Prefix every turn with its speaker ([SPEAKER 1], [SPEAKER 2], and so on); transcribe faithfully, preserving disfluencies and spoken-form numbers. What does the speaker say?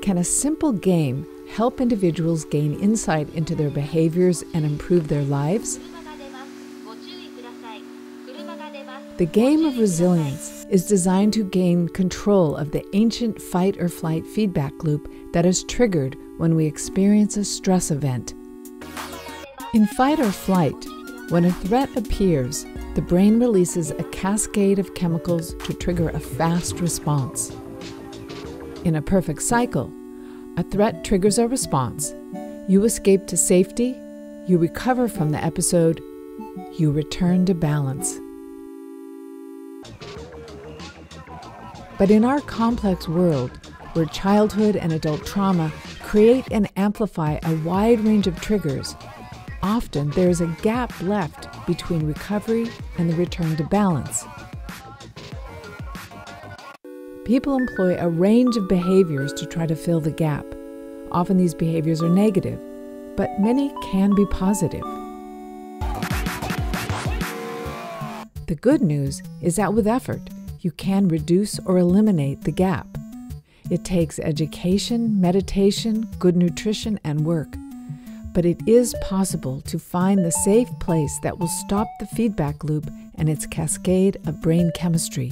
[SPEAKER 1] Can a simple game help individuals gain insight into their behaviors and improve their lives? The game of resilience is designed to gain control of the ancient fight or flight feedback loop that is triggered when we experience a stress event. In fight or flight, when a threat appears, the brain releases a cascade of chemicals to trigger a fast response. In a perfect cycle, a threat triggers a response. You escape to safety, you recover from the episode, you return to balance. But in our complex world, where childhood and adult trauma create and amplify a wide range of triggers, often there is a gap left between recovery and the return to balance. People employ a range of behaviors to try to fill the gap. Often these behaviors are negative, but many can be positive. The good news is that with effort, you can reduce or eliminate the gap. It takes education, meditation, good nutrition, and work. But it is possible to find the safe place that will stop the feedback loop and its cascade of brain chemistry.